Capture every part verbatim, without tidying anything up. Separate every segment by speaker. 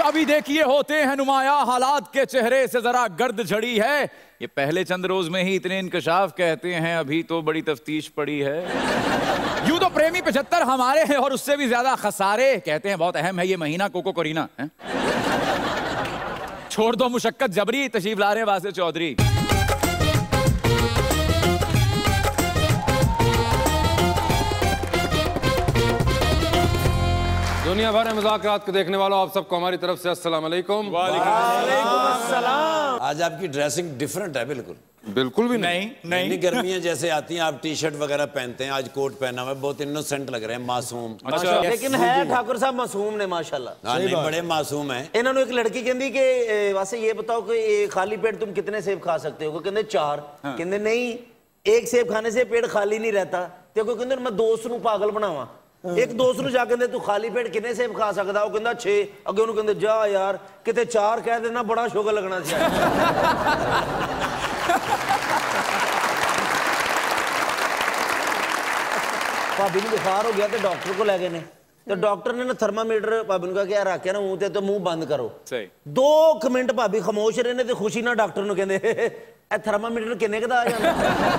Speaker 1: अच्छा अभी देखिए होते हैं नुमाया, हालात के चेहरे से जरा गर्द झड़ी है। ये पहले चंद रोज में ही इतने इंकशाफ कहते हैं, अभी तो बड़ी तफ्तीश पड़ी है। यूं तो प्रेमी पचहत्तर हमारे हैं और उससे भी ज्यादा खसारे। कहते हैं बहुत अहम है ये महीना कोको करीना है? छोड़ दो मुशक्कत जबरी, तशरीफ ला रहे हैं वासिफ चौधरी।
Speaker 2: दुनिया भर में मज़ाक़ रात को देखने वालों आप सबको हमारी तरफ से अस्सलाम वालेकुम।
Speaker 3: वालेकुम अस्सलाम। आज आपकी ड्रेसिंग डिफरेंट है। बिल्कुल
Speaker 2: बिल्कुल भी
Speaker 1: नहीं नहीं,
Speaker 3: नहीं गर्मियाँ जैसे आती हैं आप टी शर्ट वगैरह पहनते हैं, आज कोट पहना हुआ है, बहुत इनोसेंट लग रहे हैं, मासूम।
Speaker 1: अच्छा
Speaker 4: लेकिन है ठाकुर साहब मासूम ने माशाल्लाह।
Speaker 3: हाँ नहीं बड़े मासूम हैं।
Speaker 4: इन्होंने एक लड़की कहती कि वैसे ये बताओ कि खाली पेट तुम कितने सेब खा सकते हो? कहते चार। कहते नहीं, एक सेब खाने से पेट खाली नहीं रहता। तो कहते मैं दोस्त नूं पागल बनावा, एक दोस्त नूं जा कहते तू खाली पेट कितने सेब खा सकदा? वो कहता छे। अगे उन्होंने कहते जा यार किते चार कह देना, बड़ा शुगर लगना चाहिए। भाभी ने बुखार हो गया तो डॉक्टर को ले गए ने, तो डॉक्टर ने ना थर्मामीटर भाभी ने कहा कि यार रखे ना मुंह ते तो मुंह बंद करो। सही दो मिनट भाभी खामोश रहे ने, तो खुशी ना डॉक्टर ने कहते ए थर्मामीटर किन्ने क दा आ जाना।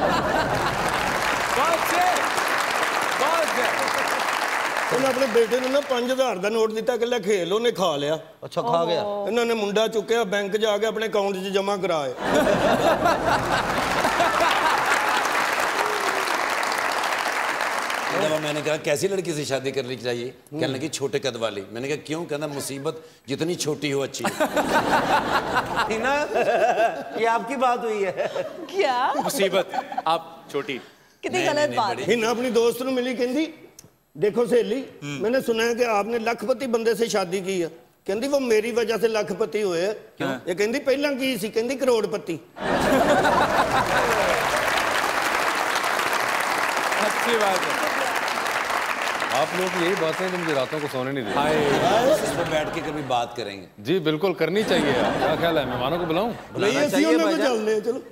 Speaker 5: उन्हें अपने बेटे ने ना पांच हजार का नोट दिता कि खेल, उन्हें खा लिया।
Speaker 4: अच्छा खा गया।
Speaker 5: इन्होंने मुंडा चुकया, बैंक जाके अपने अकाउंट च जमा कराए।
Speaker 3: मैंने कहा कैसी लड़की से शादी करनी चाहिए? कहने लगी छोटे कद वाली। मैंने कहा क्यों? कहना मुसीबत जितनी छोटी हो अच्छी है।
Speaker 4: ना ये आपकी बात हुई है
Speaker 6: क्या?
Speaker 1: मुसीबत आप छोटी
Speaker 6: कितनी गलत बात है।
Speaker 5: हिना अपनी दोस्त ਨੂੰ मिली, कहती देखो सहेली मैंने सुना है कि आपने लखपति बंदे से शादी की है। कहती वो मेरी वजह से लखपति हुए। ये कहती पहला की सी? कहती करोड़पति।
Speaker 1: अच्छी बात है।
Speaker 2: आप लोग की यही बातें जो मुझे रातों को सोने नहीं देती।
Speaker 3: इस पर बैठ के कभी बात करेंगे।
Speaker 2: जी बिल्कुल करनी चाहिए। क्या ख्याल है, मेहमानों को बुलाऊं?
Speaker 3: बुलाना चाहिए भाईजान।
Speaker 5: चलो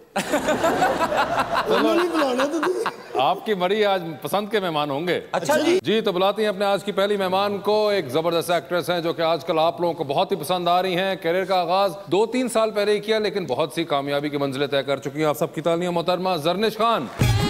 Speaker 5: नहीं बुलाना तो
Speaker 2: आपकी मरी आज पसंद के मेहमान होंगे।
Speaker 4: अच्छा जी
Speaker 2: जी तो बुलाते हैं अपने आज की पहली मेहमान को। एक जबरदस्त एक्ट्रेस हैं जो कि आजकल आप लोगों को बहुत ही पसंद आ रही हैं। करियर का आगाज दो तीन साल पहले ही किया, लेकिन बहुत सी कामयाबी की मंजिलें तय कर चुकी हैं। आप सबकी तालियां मोहतरमा जरनिश खान।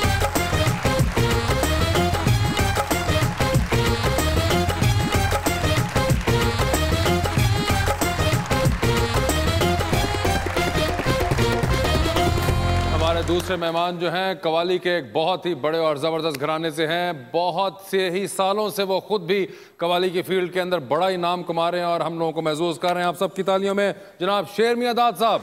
Speaker 2: दूसरे मेहमान जो हैं कवाली के एक बहुत ही बड़े और ज़बरदस्त घराने से हैं। बहुत से ही सालों से वो खुद भी कवाली की फील्ड के अंदर बड़ा ही नाम कमा रहे हैं और हम लोगों को महसूस कर रहे हैं। आप सबकी तालियों में जनाब शेर मियां दाद साहब।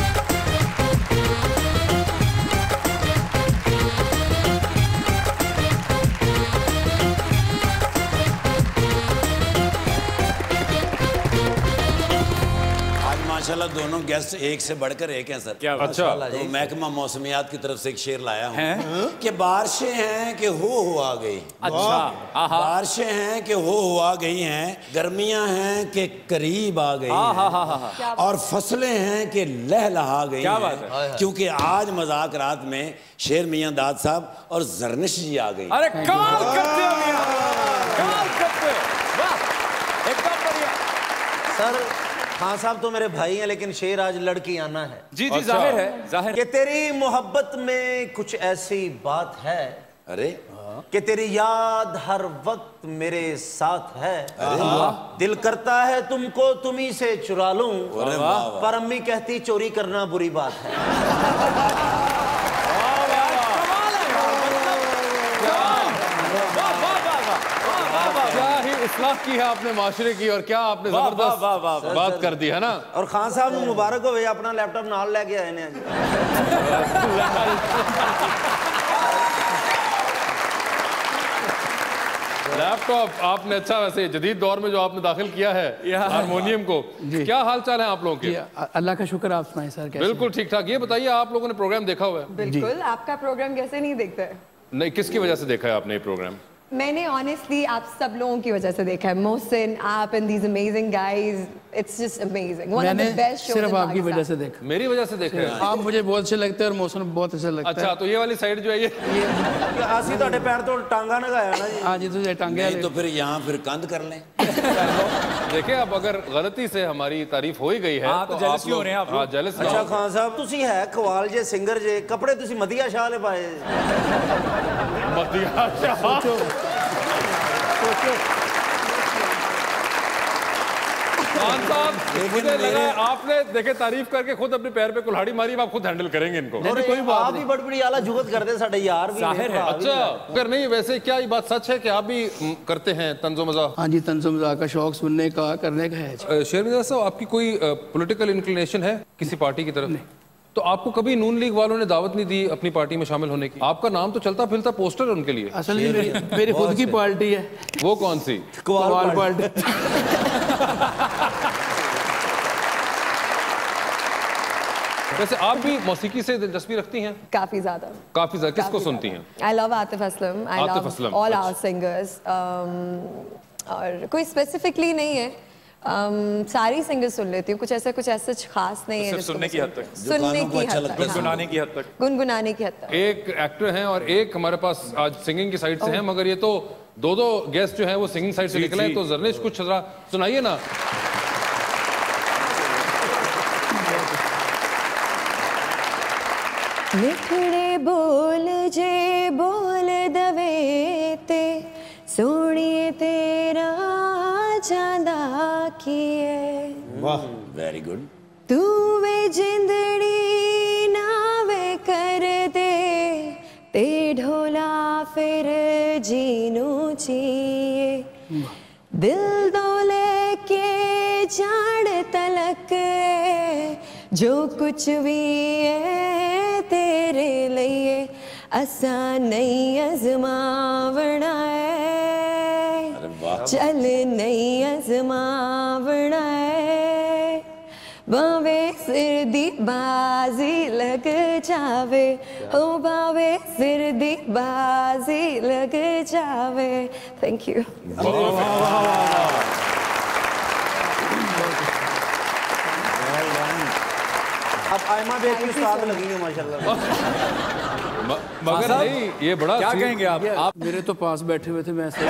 Speaker 3: माशाल्लाह दोनों गेस्ट एक से बढ़कर एक हैं सर।
Speaker 1: क्या
Speaker 2: अच्छा
Speaker 3: तो महकमा मौसमियात की तरफ से एक शेर लाया हूँ कि बारिशें हैं कि हो हो आ गई।
Speaker 1: अच्छा
Speaker 3: बारिशें हैं कि हो हो आ गई हैं, गर्मियां हैं कि करीब आ गई हैं, और फसलें हैं कि लहलहा गई। क्या बात है। क्योंकि आज मजाक रात में शेर मियां दाद साहब और जरनिश जी आ गई।
Speaker 1: अरे कमाल करते हो मियां, कमाल करते हो, वाह एकदम बढ़िया।
Speaker 4: सर खान साहब तो मेरे भाई हैं, लेकिन शेर आज लड़की आना है।
Speaker 1: जी जी जाहिर है, जाहिर
Speaker 4: कि तेरी मोहब्बत में कुछ ऐसी बात है,
Speaker 3: अरे
Speaker 4: कि तेरी याद हर वक्त मेरे साथ है। दिल करता है तुमको तुम्ही से चुरा लूं, पर अम्मी कहती चोरी करना बुरी बात है।
Speaker 2: क्या ही इस्लाह की है आपने माशरे की, और क्या आपने जबरदस्त बात कर दी है ना।
Speaker 4: और खान साहब मुबारक हो, अपना लैपटॉप नाल लेके आए ने।
Speaker 2: लैपटॉप आपने अच्छा वैसे जदीद दौर में जो आपने दाखिल किया है हारमोनियम को, क्या हाल चाल है आप लोगों के?
Speaker 7: अल्लाह का शुक्र, आप सुनाएं सर।
Speaker 2: बिल्कुल ठीक ठाक। ये बताइए आप लोगों ने प्रोग्राम देखा हुआ है?
Speaker 6: बिल्कुल, आपका प्रोग्राम कैसे नहीं देखता है?
Speaker 2: नहीं, किसकी वजह से देखा है आपने ये प्रोग्राम?
Speaker 6: मैंने ऑनेस्टली आप सब लोगों की वजह से देखा है। मोहसिन, आप and these amazing guys, It's just amazing. One of the
Speaker 7: मैंने
Speaker 6: best shows
Speaker 7: सिर्फ
Speaker 6: in
Speaker 7: आपकी वजह
Speaker 6: Pakistan.
Speaker 7: से देखा।
Speaker 2: मेरी वजह से देखे
Speaker 7: आप मुझे बहुत अच्छे लगते हैं और मौसम बहुत अच्छा लगता है।
Speaker 2: अच्छा, तो ये वाली साइड जो है ये
Speaker 4: आसी ਤੁਹਾਡੇ ਪੈਰ ਤੋਂ टांगा लगाया ना जी।
Speaker 7: हाँ जी, तुझे टांगे
Speaker 3: नहीं तो फिर यहाँ फिर कंध कर लें।
Speaker 2: देखिए, अब अगर गलती से हमारी तारीफ हो ही गई है
Speaker 1: हाँ, तो जेलस क्यों हो रहे हैं आप लोग?
Speaker 2: हाँ, जेलस।
Speaker 4: अच्छा खान साहब, ਤੁਸੀਂ ਹੈ ਖਵਾਲ ਜੇ ਸਿੰਗਰ ਜੇ ਕੱਪੜੇ ਤੁਸੀਂ ਮਦੀਆ ਸ਼ਾਹ ਲੈ ਪਾਏ।
Speaker 2: मदिया शाह। खान साहब, मुझे लगा आपने देखे तारीफ करके खुद अपने पैर पे कुल्हाड़ी मारी, आप खुद हैंडल करेंगे इनको।
Speaker 4: और कोई बात नहीं, बड़ी बड़ी आला जुगत करते साडे यार भी
Speaker 1: जाहिर है।
Speaker 2: अच्छा, अगर नहीं, वैसे क्या ये बात सच है कि आप भी करते हैं तंज़ो मज़ाक?
Speaker 7: हाँ जी, तंज़ो मज़ाक का शौक सुनने का, करने का है।
Speaker 2: शेर मियां साहब, आपकी कोई पॉलिटिकल इंक्लिनेशन है किसी पार्टी की तरफ? नहीं। तो आपको कभी नून लीग वालों ने दावत नहीं दी अपनी पार्टी में शामिल होने की? आपका नाम तो चलता फिरता पोस्टर है उनके लिए।
Speaker 7: असल में मेरी, मेरी खुद की पार्टी है।
Speaker 2: वो कौन सी?
Speaker 7: कवाल पार्टी।
Speaker 2: वैसे आप भी मौसीकी से दिलचस्पी रखती हैं?
Speaker 6: काफी ज्यादा।
Speaker 2: काफी ज्यादा। किसको सुनती हैं?
Speaker 6: I love Atif Aslam. I
Speaker 2: Atif
Speaker 6: love
Speaker 2: Aslam,
Speaker 6: all
Speaker 2: अच्छा।
Speaker 6: our singers. Um, और कोई स्पेसिफिकली नहीं है। um, सारी सिंगर्स सुन लेती हूँ, कुछ ऐसा कुछ ऐसा खास नहीं है
Speaker 1: सिर्फ
Speaker 6: जिसको
Speaker 1: सुनने
Speaker 6: मैं
Speaker 1: की हद तक।
Speaker 6: सुनने
Speaker 3: दुकानों को
Speaker 6: की
Speaker 3: अच्छा
Speaker 6: हद
Speaker 3: लगता
Speaker 6: तक,
Speaker 3: है,
Speaker 6: हाँ।
Speaker 1: गुनगुनाने की हद तक।
Speaker 6: गुनगुनाने की हद तक।
Speaker 2: एक एक्टर हैं और एक हमारे पास आज सिंगिंग की साइड से हैं, मगर ये तो दो दो गेस्ट जो हैं वो सिंगिंग साइड से निकले हैं। तो जरनेश, कुछ जरा सुनाइए ना।
Speaker 6: मिठड़े बोल जे बोल दवे ते सोनिए तेरा चांदा किए।
Speaker 3: वाह, वेरी गुड।
Speaker 6: तू वे जिंदड़ी नावे कर दे ते ढोला फिर जीनू चाहिए। दिल दो लेके जान तलक जो कुछ भी है तेरे लिए असा नहीं अजमावना है। चल नहीं अजमावना है। बावे सिर दी बाजी लग जावे, हो बावे सिर दी बाजी लग जावे। Thank you.
Speaker 4: अब आयमा बेग की उस्ताद लगी है माशाल्लाह।
Speaker 2: मगर नहीं, ये बड़ा
Speaker 1: क्या कहेंगे आप?
Speaker 7: आप मेरे तो पास बैठे हुए थे, मैं ऐसे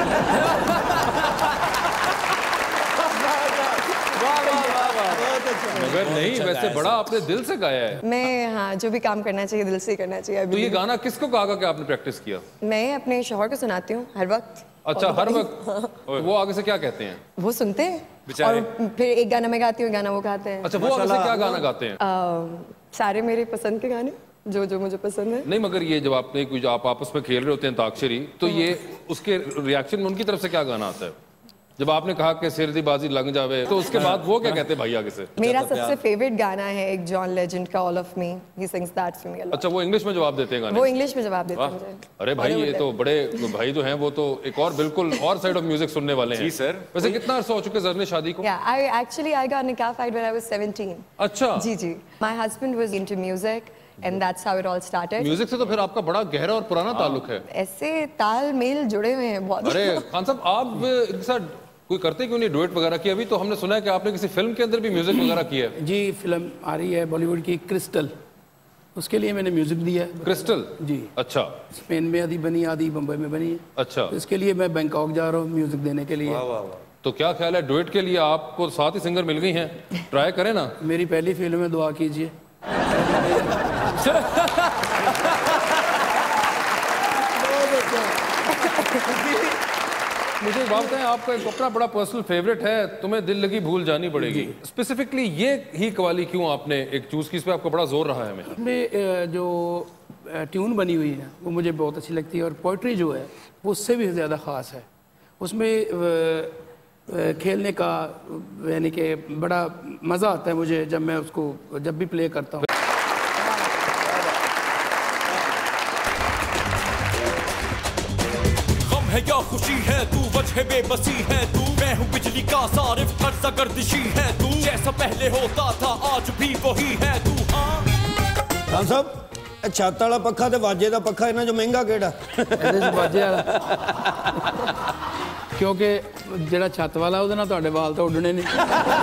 Speaker 2: मगर नहीं, वैसे बड़ा आपने दिल से गाया है।
Speaker 6: मैं, हाँ, जो भी काम करना चाहिए दिल से ही करना चाहिए।
Speaker 2: तो ये गाना किसको कहा कि आपने प्रैक्टिस किया?
Speaker 6: मैं अपने शौहर को सुनाती हूँ हर वक्त।
Speaker 2: अच्छा, हर वक्त? वो आगे से क्या कहते हैं?
Speaker 6: वो सुनते हैं और फिर एक गाना मैं गाती हूँ, गाना वो गाते हैं।
Speaker 2: अच्छा, वो आगे से क्या गाना गाते हैं?
Speaker 6: आ, सारे मेरे पसंद के गाने जो जो मुझे पसंद है।
Speaker 2: नहीं, मगर ये जब आपने कुछ आप आपस में खेल रहे होते हैं अंताक्षरी, तो ये उसके रिएक्शन में उनकी तरफ से क्या गाना आता है? जब आपने कहा कि सिर दी बाजी लग जावे, तो उसके बाद वो क्या कहते हैं भाई आगे से?
Speaker 6: मेरा सबसे फेवरेट गाना है एक जॉन लेजेंड का, all of me. He sings that for me a lot.
Speaker 2: अच्छा, वो इंग्लिश में जवाब देते हैं गाने?
Speaker 6: वो इंग्लिश में जवाब देते हैं मुझे।
Speaker 2: अरे भाई, ये तो बड़े भाई जो हैं वो तो एक और बिल्कुल और साइड ऑफ म्यूजिक सुनने वाले हैं।
Speaker 1: जी सर।
Speaker 2: वैसे कितना अर्सा हो चुके जरने शादी को?
Speaker 6: Yeah, I actually I got niqab when I was seventeen.
Speaker 2: अच्छा।
Speaker 6: जी जी। My husband was into music and that's how it all started.
Speaker 2: Music से तो फिर आपका बड़ा गहरा और पुराना ताल्लुक है।
Speaker 6: ऐसे तालमेल जुड़े हुए हैं बहुत।
Speaker 2: अरे खान साहब, आप इनके साथ कोई करते क्यों नहीं डुएट वगैरह की? अभी तो हमने सुना है कि आपने किसी फिल्म के अंदर भी म्यूजिक वगैरह किया है।
Speaker 7: जी, फिल्म आ रही है बॉलीवुड की, क्रिस्टल, उसके लिए मैंने म्यूजिक दिया है।
Speaker 2: क्रिस्टल?
Speaker 7: जी।
Speaker 2: अच्छा।
Speaker 7: स्पेन में आधी बनी, आधी बम्बई में बनी है।
Speaker 2: अच्छा।
Speaker 7: इसके लिए मैं बैंकॉक जा रहा हूँ म्यूजिक देने के लिए।
Speaker 2: तो क्या ख्याल है, डुएट के लिए आपको सात ही सिंगर मिल गई हैं, ट्राई करें ना?
Speaker 7: मेरी पहली फिल्म में दुआ कीजिए।
Speaker 2: मुझे एक बात बताएं, आपका एक अपना बड़ा पर्सनल फेवरेट है, तुम्हें दिल लगी भूल जानी पड़ेगी। स्पेसिफिकली ये ही कवाली क्यों आपने एक चूज की? इस पे आपका बड़ा जोर रहा है हमें।
Speaker 7: में जो ट्यून बनी हुई है वो मुझे बहुत अच्छी लगती है और पोइट्री जो है वो उससे भी ज़्यादा ख़ास है। उसमें खेलने का यानी कि बड़ा मज़ा आता है मुझे जब मैं उसको जब भी प्ले करता हूँ।
Speaker 8: है या खुशी है तू, वजह बेबसी है तू, मैं हूँ बिजली का सारिफ, कर्जा गर्दिशी है तू, जैसा पहले होता था आज भी वही है तू।
Speaker 5: खान साहब, छत वाला पक्खा ते वाजे दा पक्खा इन्हां जो महंगा केड़ा?
Speaker 7: ਇਹਦੇ ਚ ਵਾਜੇ ਵਾਲਾ क्योंकि ਜਿਹੜਾ ਛੱਤ ਵਾਲਾ ਉਹਦੇ ਨਾਲ ਤੁਹਾਡੇ ਵਾਲ ਤਾਂ ਉੱਡਣੇ ਨਹੀਂ।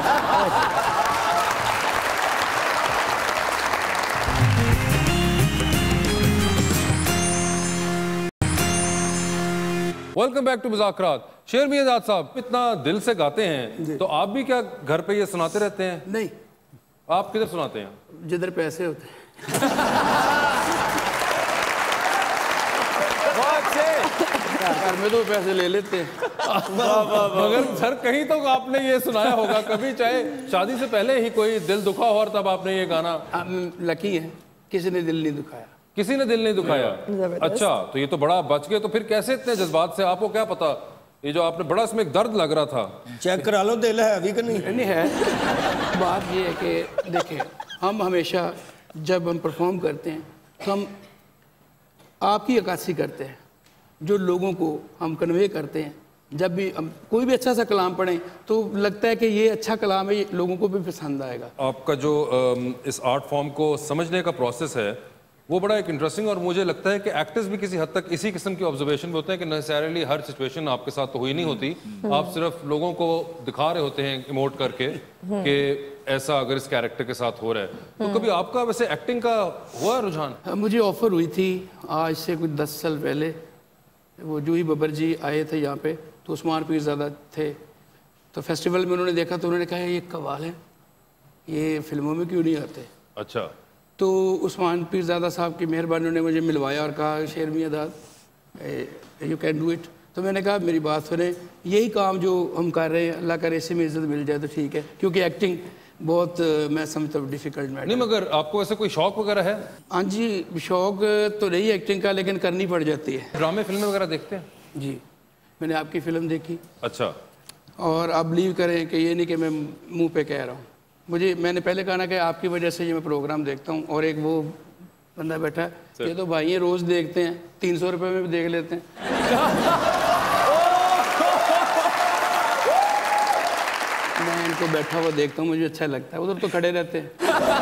Speaker 2: Welcome back to Mazaaq Raat. शेर मियां साहब इतना दिल से गाते हैं तो आप भी क्या घर पे ये सुनाते रहते हैं?
Speaker 7: नहीं।
Speaker 2: आप किधर सुनाते हैं?
Speaker 7: जिधर पैसे होते हैं। घर में तो पैसे ले लेते हैं।
Speaker 2: मगर सर कहीं तो आपने ये सुनाया होगा कभी, चाहे शादी से पहले ही कोई दिल दुखा हो और तब आपने ये गाना।
Speaker 7: लकी है किसी ने दिल नहीं दुखाया।
Speaker 2: किसी ने दिल नहीं दुखाया? अच्छा, तो ये तो बड़ा बच गए। तो फिर कैसे इतने जज्बात से? आपको क्या पता ये जो आपने बड़ा इसमें एक दर्द लग रहा था।
Speaker 5: चेक करा लो दिल है अभी कि नहीं?
Speaker 7: नहीं है। बात ये है कि देखें, हम हमेशा जब हम परफॉर्म करते हैं तो हम आपकी अक्कासी करते हैं, जो लोगों को हम कन्वे करते हैं। जब भी हम कोई भी अच्छा सा कलाम पढ़ें तो लगता है कि ये अच्छा कलाम है, ये लोगों को भी पसंद आएगा।
Speaker 2: आपका जो इस आर्ट फॉर्म को समझने का प्रोसेस है वो बड़ा एक इंटरेस्टिंग, और मुझे लगता है कि एक्टर्स भी किसी हद तक इसी किस्म की ऑब्जर्वेशन में होते हैं कि नेसेसरली हर सिचुएशन आपके साथ तो हुई नहीं होती। आप सिर्फ लोगों को दिखा रहे होते हैं इमोट करके कि ऐसा अगर इस कैरेक्टर के साथ हो रहा है। तो कभी आपका वैसे एक्टिंग का हुआ रुझान?
Speaker 7: मुझे ऑफर हुई थी आज से कुछ दस साल पहले। वो जूही बब्बर जी आए थे यहाँ पे, तो उस्मान पीरज़ादा थे, तो फेस्टिवल में उन्होंने देखा तो उन्होंने कहा ये कव्वाल है, ये फिल्मों में क्यों नहीं आते?
Speaker 2: अच्छा।
Speaker 7: तो उस्मान पीरज़ादा साहब की मेहरबानी ने मुझे मिलवाया और कहा शेर मियां दाद यू कैन डू इट। तो मैंने कहा मेरी बात सुने, यही काम जो हम कर रहे हैं अल्लाह करे इसी में इज्जत मिल जाए तो ठीक है, क्योंकि एक्टिंग बहुत मैं समझता हूँ डिफ़िकल्ट मैटर।
Speaker 2: नहीं, मगर आपको ऐसे कोई शौक वगैरह है?
Speaker 7: हाँ जी, शौक तो नहीं एक्टिंग का, लेकिन करनी पड़ जाती है।
Speaker 2: ड्रामे फिल्में वगैरह देखते हैं?
Speaker 7: जी, मैंने आपकी फ़िल्म देखी।
Speaker 2: अच्छा।
Speaker 7: और आप बिलीव करें कि ये नहीं कि मैं मुंह पे कह रहा हूँ, मुझे मैंने पहले कहा ना कि आपकी वजह से ये मैं प्रोग्राम देखता हूँ। और एक वो बंदा बैठा है, ये तो भाई ये रोज़ देखते हैं, तीन सौ रुपये में भी देख लेते हैं। मैं इनको बैठा हुआ देखता हूँ, मुझे अच्छा लगता है, उधर तो खड़े रहते हैं।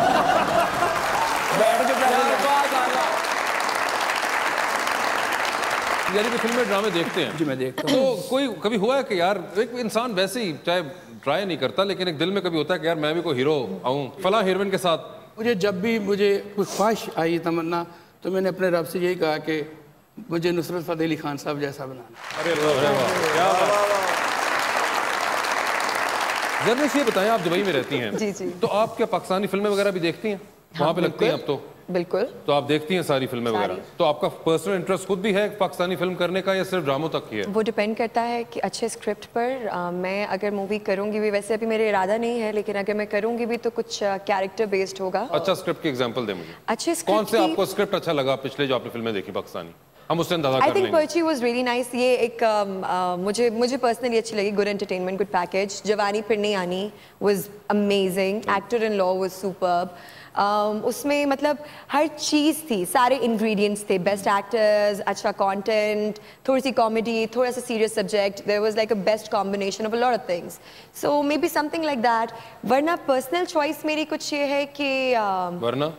Speaker 2: यानी कि फिल्में ड्रामे देखते हैं?
Speaker 7: जी मैं देखता हूँ।
Speaker 2: तो कोई कभी हुआ है कि यार एक इंसान वैसे ही चाहे ट्राई नहीं करता लेकिन एक दिल में कभी होता है कि यार मैं भी कोई हीरो आऊँ फला हीरोइन के साथ?
Speaker 7: मुझे जब भी मुझे कोई ख्वाहिश आई तमन्ना तो मैंने अपने रब से यही कहा कि मुझे नुसरत फतेह अली खान साहब जैसा बनाना।
Speaker 2: अरे वाह, क्या बात। ज़रनिश ये बताएं, आप दुबई में रहती हैं
Speaker 6: जी जी,
Speaker 2: तो आप क्या पाकिस्तानी फिल्में वगैरह भी देखती हैं? हाँ, वहाँ पे लगती हैं अब तो?
Speaker 6: बिल्कुल।
Speaker 2: तो आप देखती हैं सारी फिल्में वगैरह? तो आपका पर्सनल इंटरेस्ट खुद भी है पाकिस्तानी फिल्म करने का या सिर्फ ड्रामों तक ही है?
Speaker 6: वो डिपेंड करता है कि अच्छे स्क्रिप्ट पर। आ, मैं अगर मूवी करूंगी भी, वैसे अभी मेरे इरादा नहीं है, लेकिन अगर मैं करूंगी भी तो कुछ कैरेक्टर बेस्ड होगा।
Speaker 2: अच्छा, स्क्रिप्ट की एग्जांपल दे मुझे।
Speaker 6: अच्छे
Speaker 2: कौन से आपको स्क्रिप्ट अच्छा लगा पिछले जो आपने फिल्में देखी पाकिस्तानी? हम उससे अंदाजा कर लेंगे।
Speaker 6: I think Parchi was really nice. ये एक um, uh, मुझे मुझे पर्सनली अच्छी लगी। Good entertainment, good package. Jawani Phir Nahi Aani was amazing. Actor in law was superb. उसमें मतलब हर चीज़ थी, सारे इंग्रेडिएंट्स थे। बेस्ट एक्टर्स, अच्छा कंटेंट, थोड़ी सी कॉमेडी, थोड़ा सा serious subject. There was like a best combination of a lot of things. So may be something like that. वरना पर्सनल चॉइस मेरी कुछ ये है कि uh,
Speaker 2: वरना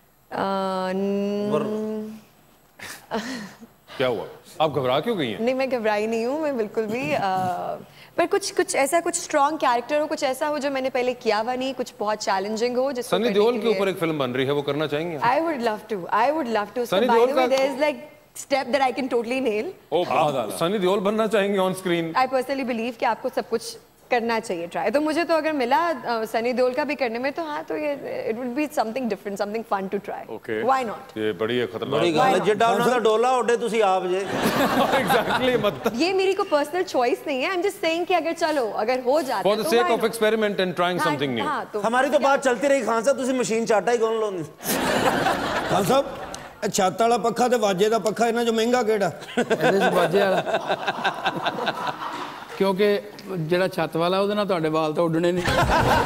Speaker 6: uh,
Speaker 2: क्या हुआ? आप घबरा क्यों गई हैं?
Speaker 6: नहीं, मैं घबराई नहीं हूँ, मैं बिल्कुल भी आ, पर कुछ कुछ ऐसा कुछ स्ट्रॉन्ग कैरेक्टर हो, कुछ ऐसा हो जो मैंने पहले किया हुआ नहीं, कुछ बहुत चैलेंजिंग हो। जिसको
Speaker 2: सनी देओल के ऊपर एक फिल्म बन रही है, वो करना चाहेंगे?
Speaker 6: I would love to, I would love to.
Speaker 2: Sunny Deol का
Speaker 6: there is like step that I can totally nail.
Speaker 2: आप सनी देओल बनना चाहेंगे on screen?
Speaker 6: I personally believe कि आपको सब कुछ करना चाहिए ट्राई। तो मुझे तो अगर मिला सनी देओल का भी करने में तो हाँ, तो ये it would be something different, something fun to try.
Speaker 2: Okay,
Speaker 6: why not?
Speaker 2: ये बड़ी है खतरनाक
Speaker 4: बड़ी गल है। जिड्डा उन्हां दा डोला ओडे तुसी आप जे।
Speaker 2: एग्जैक्टली, मत
Speaker 6: ये मेरी को पर्सनल चॉइस नहीं है। आई एम जस्ट सेइंग कि अगर चलो अगर हो जाता
Speaker 2: for the sake of experiment and trying something new.
Speaker 4: हमारी तो बात चलती रही। खान साहब तुसी मशीन चाटा ही कौन लोनी?
Speaker 5: खान साहब छत वाला पक्खा ते वाजे दा पक्खा इन्हां जो महंगा केड़ा?
Speaker 7: ਇਹਦੇ ਚ ਵਾਜੇ ਵਾਲਾ, क्योंकि ਜਿਹੜਾ ਛੱਤ ਵਾਲਾ ਉਹਦੇ ਨਾਲ ਤੁਹਾਡੇ ਵਾਲ ਤਾਂ ਉੱਡਣੇ ਨਹੀਂ।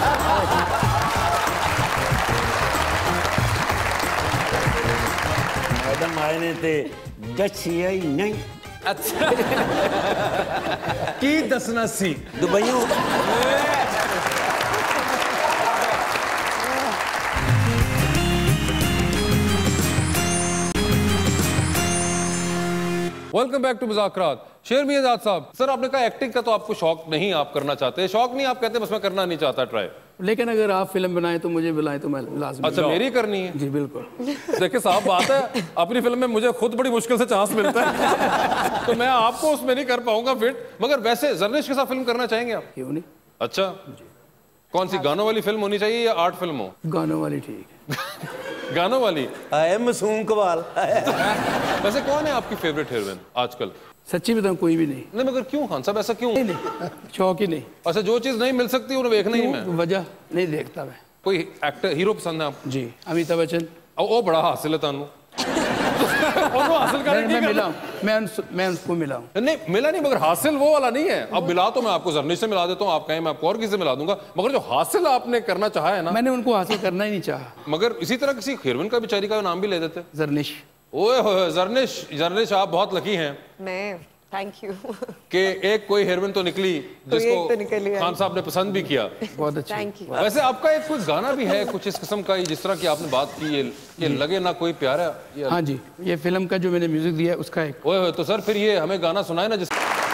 Speaker 3: मैडम आए ने ते दसिया ही नहीं।
Speaker 2: अच्छा, की दसना सी?
Speaker 3: दुबईयों
Speaker 2: welcome back to Mazaaq Raat. शेर मियां साहब, सर आपने कहा एक्टिंग का तो आपको शौक नहीं, आप करना चाहते, शौक नहीं, आप कहते बस मैं करना नहीं चाहता ट्राई,
Speaker 7: लेकिन अगर आप फिल्म बनाएं तो मुझे बुलाएं तो मैं लाज़िम।
Speaker 2: अच्छा मेरी करनी है?
Speaker 7: जी बिल्कुल।
Speaker 2: देखिए साहब बात है, अपनी फिल्म में मुझे खुद बड़ी मुश्किल से चांस मिलता है तो मैं आपको उसमें नहीं कर पाऊंगा फिट। मगर वैसे जर्निश के साथ फिल्म करना चाहेंगे आप?
Speaker 7: क्यों नहीं।
Speaker 2: अच्छा कौन सी, गानों वाली फिल्म होनी चाहिए या आर्ट फिल्म हो?
Speaker 7: गानों वाली ठीक है।
Speaker 2: गानों वाली
Speaker 4: आए मासूम कवाल।
Speaker 2: वैसे कौन है आपकी फेवरेट हीरोइन आजकल?
Speaker 7: सच्ची बताऊं कोई भी नहीं।
Speaker 2: नहीं मगर क्यों खान साहब, ऐसा क्यों?
Speaker 7: नहीं, नहीं शौक ही नहीं।
Speaker 2: अच्छा जो चीज नहीं मिल सकती उन्हें देखना ही मैं,
Speaker 7: वजह नहीं देखता मैं।
Speaker 2: कोई एक्टर हीरो पसंद है आपको?
Speaker 7: जी अमिताभ बच्चन।
Speaker 2: ओ बड़ा हासिल है तानू और वो हासिल कर
Speaker 7: मैं मिला हूं, मैं उस, मैं उसको मिला हूं।
Speaker 2: नहीं मिला नहीं, मगर हासिल वो वाला नहीं है। अब मिला तो मैं आपको जर्निश से मिला देता हूँ, आप कहें मैं आपको और किसी से मिला दूंगा, मगर जो हासिल आपने करना चाहा है ना,
Speaker 7: मैंने उनको हासिल करना ही नहीं चाहा।
Speaker 2: मगर इसी तरह किसी हीरोइन का बेचारी का नाम भी ले देते।
Speaker 7: जर्निश।
Speaker 2: ओए होए जर्निश, जर्निश आप बहुत लकी हैं।
Speaker 6: मैं थैंक यू
Speaker 2: कि एक कोई हेरोइन तो निकली जिसको
Speaker 6: तो निकली
Speaker 2: खान साहब ने पसंद भी किया।
Speaker 7: बहुत अच्छा।
Speaker 6: Thank you.
Speaker 2: वैसे आपका एक कोई गाना भी है कुछ इस किस्म का, जिस तरह की आपने बात की, ये, ये लगे ना कोई प्यारा।
Speaker 7: हाँ जी, ये फिल्म का जो मैंने म्यूजिक दिया है उसका एक।
Speaker 2: ओए होए, तो सर फिर ये हमें गाना सुनाए ना जिस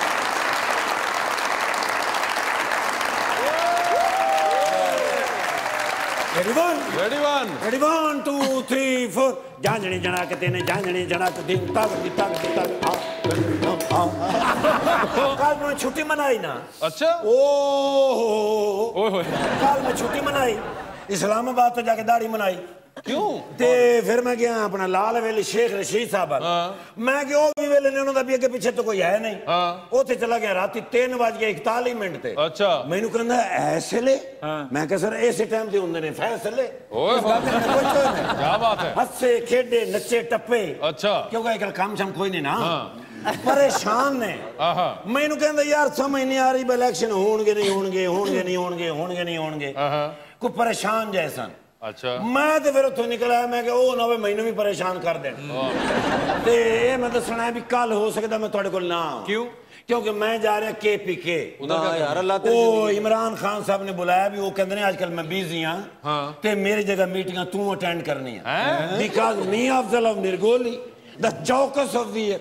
Speaker 3: ready one
Speaker 2: ready one
Speaker 3: ready one two three four. जांजनी जना के तेने जांजनी जना के दिन तक तक तक आ कल मैं छुट्टी मनाई ना।
Speaker 2: अच्छा
Speaker 3: ओ
Speaker 2: ओए होए,
Speaker 3: कल मैं छुट्टी मनाई, इस्लामाबाद तो जाके दाढ़ी मनाई।
Speaker 2: क्यों?
Speaker 3: ते फिर मैं गया अपना लाल वेली शेख रशीद साहब। मैं गया भी वेले ने उन्होंने भी अगे पीछे तो कोई है नहीं। उथे चला गया राती तीन बज के इकतालीस मिनट ते।
Speaker 2: अच्छा
Speaker 3: मैनू कहंदा ऐसे ले, मैं कहा सर ऐसे टाइम ते हुंदे ने फैसले।
Speaker 2: ओए क्या बात है।
Speaker 3: हंसे खेडे नचे टप्पे।
Speaker 2: अच्छा
Speaker 3: क्योंकि एक काम शाम कोई नहीं ना, परेशान ने। मैनू कहंदा यार समझ नहीं आ रही इलेक्शन होणगे नहीं होणगे होणगे नहीं होणगे होणगे नहीं होणगे, कोई परेशान जैसा।
Speaker 2: अच्छा
Speaker 3: मैं तो फिर उतों निकल आया, मैं कहा ओ ना मैनू भी परेशान कर दे। ते मैं दसना है भी कल हो सकता मैं तुहाडे कोल ना। क्यों? क्योंकि मैं जा रहा के पी के
Speaker 4: यार अल्लाह
Speaker 3: ओ इमरान खान साहब ने बुलाया भी, वो कहते हैं आजकल मैं बिजी हाँ ते मेरी जगह मीटिंग तू अटेंड करनी है, बिकॉज मी अफजल ऑफ निर्गोली द चौकस ऑफ द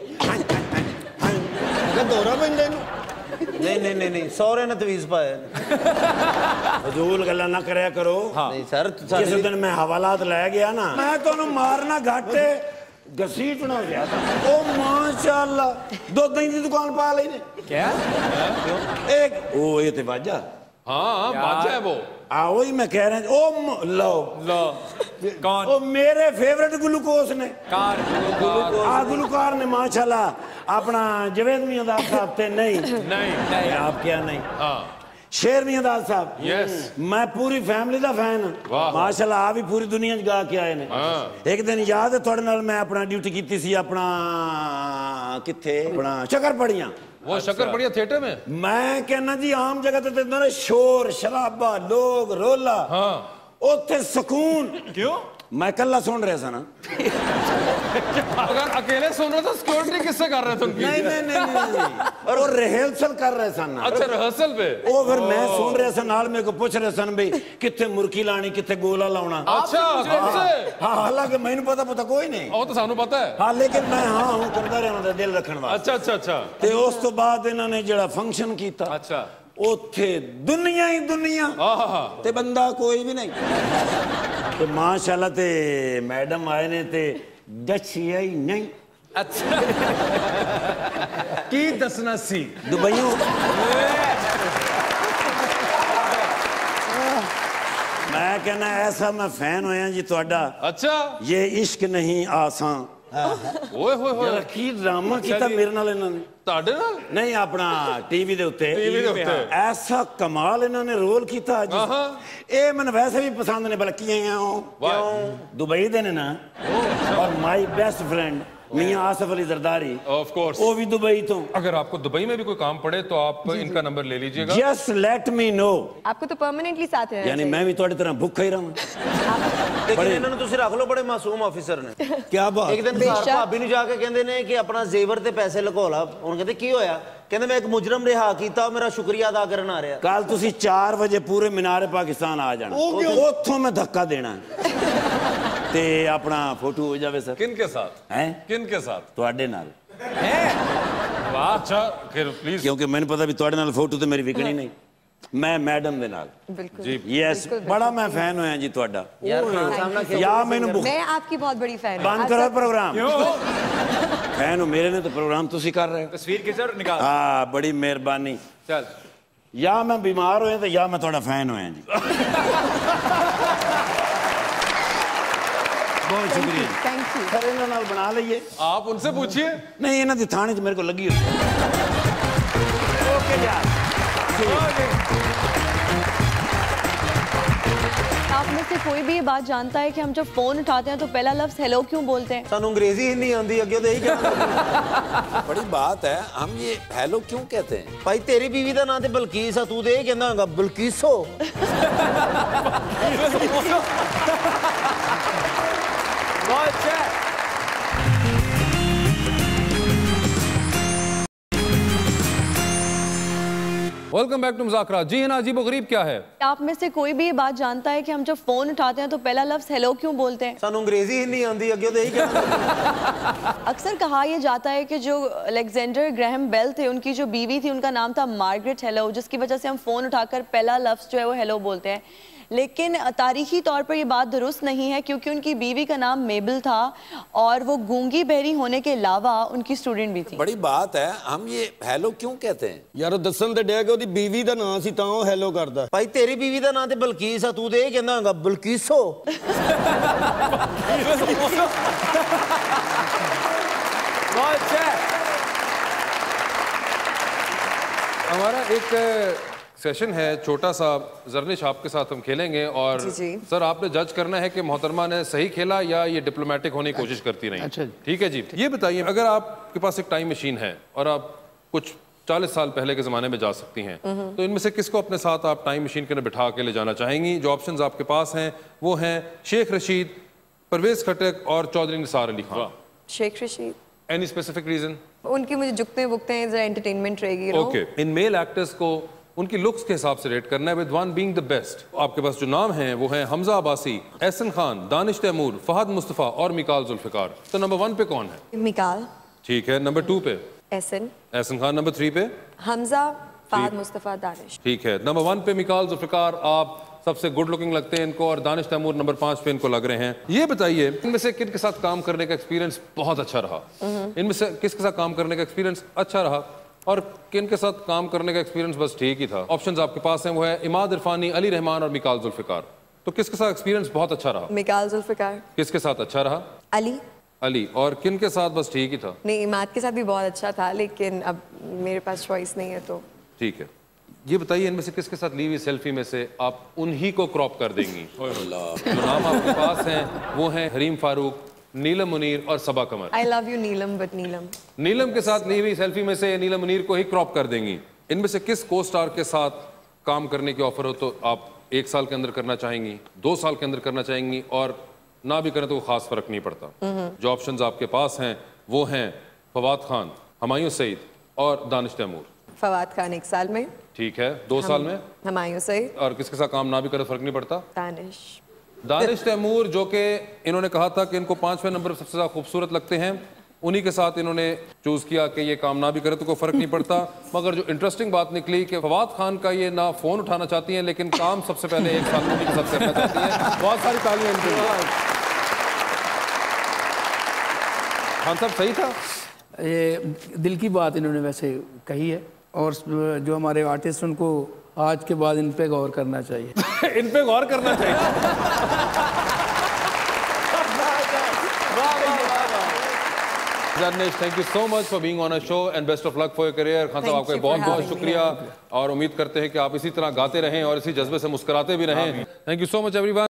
Speaker 5: दौरा पैंदा
Speaker 4: नहीं नहीं नहीं नहीं सौरे ने तवीज पाए।
Speaker 3: फजूल गल्ला ना करया करो।
Speaker 4: नहीं सर
Speaker 3: जिस दिन मैं हवालात लै गया ना, मैं तो मारना घट घसीटना हो गया था। ओ माशाअल्लाह दो दही की दुकान पा ली ने। क्या? एक ओ ये ते बाजा।
Speaker 2: हाँ बाजा है वो।
Speaker 3: आओ ही मैं कह रहा हूँ। ओ लो
Speaker 1: लो कौन?
Speaker 3: ओ मेरे फेवरेट ग्लूकोज ने।
Speaker 1: कार
Speaker 3: आ गुलकार ने माशाल्लाह अपना जवेद मियां दाद साहब थे। नहीं
Speaker 2: नहीं
Speaker 3: नहीं आप क्या नहीं।
Speaker 2: हाँ
Speaker 3: शेर मियां दाद साहब।
Speaker 2: यस
Speaker 3: मैं पूरी फैमिली दा फैन हां माशाल्लाह। आप भी पूरी दुनिया च गा के आए ने। एक दिन याद है थोड़े नाल मैं अपना ड्यूटी कीती सी अपना किथे अपना शक्करपड़ियां।
Speaker 2: वो शक्करपड़िया थिएटर में।
Speaker 3: मैं कहना जी आम जगह ते तो शोर शराबा लोग रोला।
Speaker 2: हाँ
Speaker 3: उत्थे सुकून। क्यों? मैं कल्ला सुन रहा था ना।
Speaker 2: अगर अकेले सुन रहे तो सिक्योरिटी किससे कर रहे थे उनकी?
Speaker 3: नहीं नहीं नहीं नहीं और रिहर्सल कर रहे सन।
Speaker 2: अच्छा रिहर्सल पे
Speaker 3: ओ फिर मैं सुन रहा था नाल मेरे को पूछ रहे सन भी किथे मुर्की लानी किथे गोला लाना।
Speaker 2: अच्छा
Speaker 3: हाँ हालांकि मैंने पता पता कोई नहीं।
Speaker 2: वो तो सानू पता है।
Speaker 3: हाँ लेकिन मैं हाँ हूँ करता रहा दिल रखने वाला।
Speaker 2: अच्छा अच्छा अच्छा
Speaker 3: ते उस तो बाद इन्होंने जड़ा फंक्शन किया।
Speaker 2: अच्छा
Speaker 3: उथे दुनिया ही दुनिया ते बंदा कोई भी नहीं। ते माशाल्लाह ते मैडम आए ने ते दसिया ही नहीं।
Speaker 2: अच्छा की दसना सी
Speaker 3: दुबईयों मैं कहना ऐसा मैं फैन होया जी ਤੁਹਾਡਾ।
Speaker 2: अच्छा
Speaker 3: ये इश्क नहीं आसान।
Speaker 2: ओए होए होए
Speaker 3: की ड्रामा कीता मेरे नाल इन्हां ने।
Speaker 2: ਤੁਹਾਡੇ ਨਾਲ
Speaker 3: नहीं अपना टीवी दे उत्ते
Speaker 2: टीवी दे उत्ते
Speaker 3: ऐसा कमाल इन्होंने रोल किया अज। ये मैंने वैसे भी पसंद ने बल्कि क्यों दुबई दे ने ना। और my best friend Mian Asif Ali Zardari
Speaker 2: of course
Speaker 3: वो भी दुबई तो।
Speaker 2: अगर आपको दुबई में भी कोई काम पड़े तो आप इनका नंबर ले लीजिएगा।
Speaker 3: Just let me know.
Speaker 6: आपको तो परमानेंटली साथ है
Speaker 3: यानी मैं भी थोड़ी तरह भूखा ही रहूं।
Speaker 4: लेकिन इन्होंने तुसी रख लो बड़े मासूम ऑफिसर ने।
Speaker 3: क्या बात?
Speaker 4: एक दिन भाभी नु जाके कहंदे ने कि अपना जेवर ते पैसे लुकोला। उन कहंदे की होया? कहंदे मैं एक मुजरम रिहा कीता मेरा शुक्रिया अदा करन आ रहा।
Speaker 3: कल तुसी चार बजे पूरे मीनार पाकिस्तान आ जाना। ओथों मैं धक्का देना ते अपना फोटो हो जावे सर।
Speaker 2: किन के साथ?
Speaker 3: हैं
Speaker 2: किन के साथ?
Speaker 3: ਤੁਹਾਡੇ ਨਾਲ। हैं
Speaker 2: अच्छा फिर प्लीज,
Speaker 3: क्योंकि मैंने पता भी ਤੁਹਾਡੇ ਨਾਲ ਫੋਟੋ ਤੇ ਮੇਰੀ ਵਿਕਣੀ ਨਹੀਂ, ਮੈਂ ਮੈਡਮ ਦੇ ਨਾਲ
Speaker 6: बिल्कुल
Speaker 2: जी
Speaker 3: ਯੈਸ ਬੜਾ ਮੈਂ ਫੈਨ ਹੋਇਆ ਜੀ ਤੁਹਾਡਾ
Speaker 4: यार खान साहब ना
Speaker 3: या मैंने बुक
Speaker 6: मैं आपकी बहुत बड़ी फैन हूँ।
Speaker 3: बंद करो प्रोग्राम, फैन हो मेरे ने तो प्रोग्राम तुसी कर रहे हो।
Speaker 1: तस्वीर खींच और निकाल।
Speaker 3: हाँ बड़ी मेहरबानी।
Speaker 2: चल
Speaker 3: या मैं बीमार होया तो या मैं थोड़ा फैन होया जी। बहुत शुक्रिया,
Speaker 6: थैंक यू।
Speaker 3: सर इन्हां नाल बना लईए।
Speaker 2: आप उनसे पूछिए।
Speaker 3: नहीं इन्हां दी थाने च मेरे को लगी होई। ओके यार
Speaker 9: आप में से कोई भी ये बात जानता है कि हम जब फोन उठाते हैं तो पहला लफ्ज हेलो क्यों बोलते हैं?
Speaker 4: सानू अंग्रेजी ही नहीं आती, अगे तो यही कहना।
Speaker 3: बड़ी बात है, हम ये हेलो क्यों कहते हैं?
Speaker 4: भाई तेरी बीवी का नाम तो बलकीस है, तू तो यही कहना होगा बलकीसो।
Speaker 1: बहुत अच्छा।
Speaker 2: वेलकम बैक टू मज़ाक़ रात। जी है ना, अजीब और गरीब क्या है?
Speaker 9: आप में से कोई भी ये बात जानता है कि हम जब फोन उठाते हैं तो पहला लफ्ज हेलो क्यों बोलते हैं?
Speaker 4: सानू अंग्रेजी ही नहीं आती, अगे तो यही कहना।
Speaker 9: अक्सर कहा यह जाता है कि जो अलेक्जेंडर ग्रैहम बेल थे, उनकी जो बीवी थी उनका नाम था मार्गरेट हेलो, जिसकी वजह से हम फोन उठाकर पहला लफ्ज जो है वो हेलो बोलते हैं। लेकिन तारीखी तौर पर यह बात दुरुस्त नहीं है, क्योंकि उनकी बीवी का नाम मेबल था और वो गूंगी बहरी होने के अलावा उनकी स्टूडेंट भी थी।
Speaker 3: बड़ी बात है, हम ये हेलो क्यों कहते हैं?
Speaker 5: यार दसन ते डे कि ओदी बीवी दा नाम सी तां ओ हेलो करदा।
Speaker 4: भाई तेरी बीवी का नाम तो बलकीस है, तू तो यही कहना होगा बलकीसो।
Speaker 1: बहुत अच्छा।
Speaker 2: हमारा एक सेशन है छोटा सा, जरनिश आपके साथ हम खेलेंगे और
Speaker 6: जी जी।
Speaker 2: सर आपने जज करना है कि मोहतरमा ने सही खेला या ये डिप्लोमेटिक होने की कोशिश करती रही।
Speaker 7: अच्छा।
Speaker 2: ठीक है जी। ये बताइए, अगर आपके पास एक टाइम मशीन है और आप कुछ चालीस साल पहले के ज़माने में जा सकती हैं, तो इनमें से किसको अपने साथ आप टाइम मशीन के अंदर बिठा के ले जाना चाहेंगी? जो ऑप्शंस आपके पास हैं वो हैं शेख रशीद, परवेज खटक और Chaudhry Nisar Ali Khan.
Speaker 6: Sheikh Rashid.
Speaker 2: Any specific reason?
Speaker 6: उनकी मुझे झुकते बुकते हैं, जरा एंटरटेनमेंट रहेगी।
Speaker 2: ओके, इन मेल एक्टर्स को उनकी लुक्स के हिसाब से रेट करना है, with one being the best. आपके पास जो नाम हैं वो हैं हमजा अब्बासी, एहसन खान, दानिश तैमूर, फहद मुस्तफ़ा और मिकाल जुल्फ़िकार। तो नंबर वन पे कौन है?
Speaker 6: मिकाल।
Speaker 2: ठीक है। नंबर टू पे
Speaker 6: एहसन।
Speaker 2: एहसन खान। नंबर थ्री पे
Speaker 6: हमजा, फहद मुस्तफ़ा, दानिश।
Speaker 2: ठीक है। नंबर वन पे मिकाल जुल्फ़िकार, आप सबसे गुड लुकिंग लगते हैं इनको, और दानिश तैमूर नंबर पांच पे इनको लग रहे हैं। ये बताइए, इनमें से किन के साथ काम करने का एक्सपीरियंस बहुत अच्छा रहा? इनमें से किसके साथ काम करने का एक्सपीरियंस अच्छा रहा और किन के साथ काम करने का एक्सपीरियंस बस ठीक ही था? ऑप्शंस आपके पास हैं, वो है इमाद इरफानी, अली रहमान और मिकाल जुल्फ़िकार। तो किसके साथ एक्सपीरियंस बहुत अच्छा रहा?
Speaker 6: मिकाल जुल्फ़िकार।
Speaker 2: किसके साथ अच्छा रहा?
Speaker 6: अली।
Speaker 2: अली। और किन के साथ बस ठीक ही था?
Speaker 6: नहीं, इमाद के साथ भी बहुत अच्छा था, लेकिन अब मेरे पास चॉइस नहीं है तो ठीक
Speaker 2: है। ये बताइए, इनमें से किसके साथ ली हुई सेल्फी में से आप उन्हीं को क्रॉप कर देंगी? जो नाम आपके पास हैं वो हैं हरीम फारूक, नीलम मुनीर और Saba Qamar.
Speaker 6: I love you Neelam, but Neelam
Speaker 2: Neelam के साथ ली हुई सेल्फी में से नीलम मुनीर को ही क्रॉप कर देंगी। इनमें से किस को स्टार के साथ काम करने की ऑफर हो तो आप एक साल के अंदर करना चाहेंगी, दो साल के अंदर करना चाहेंगी, और ना भी करें तो खास फर्क नहीं पड़ता? जो ऑप्शंस आपके पास हैं वो हैं फवाद खान, हुमायूं सईद और दानिश तैमूर।
Speaker 6: फवाद खान एक साल में। ठीक है।
Speaker 2: दो साल में
Speaker 6: हुमायूं सईद।
Speaker 2: और किसके साथ काम ना भी करे फर्क नहीं पड़ता?
Speaker 6: दानिश।
Speaker 2: दानिश तैमूर, जो कि इन्होंने कहा था कि इनको पांचवें नंबर पर सबसे ज्यादा खूबसूरत लगते हैं, उन्हीं के साथ इन्होंने चूज किया कि ये काम ना भी करे तो कोई फर्क नहीं पड़ता। मगर जो इंटरेस्टिंग बात निकली कि फवाद खान का ये ना फोन उठाना चाहती हैं, लेकिन काम सबसे पहले एक साल में उन्हीं के साथ करना चाहती हैं। बहुत सारी तालियां इनके लिए। खान साहब सही था,
Speaker 7: ये दिल की बात इन्होंने वैसे कही है, और जो हमारे आर्टिस्ट उनको आज के बाद इन पे गौर करना चाहिए।
Speaker 2: इन पे गौर करना चाहिए। Zarnish, thank you so much for being on our show and best of luck for your career. Khan साहब आपका बहुत बहुत शुक्रिया, और उम्मीद करते हैं कि आप इसी तरह गाते रहें और इसी जज्बे से मुस्कुराते भी रहें। Thank you so much everyone.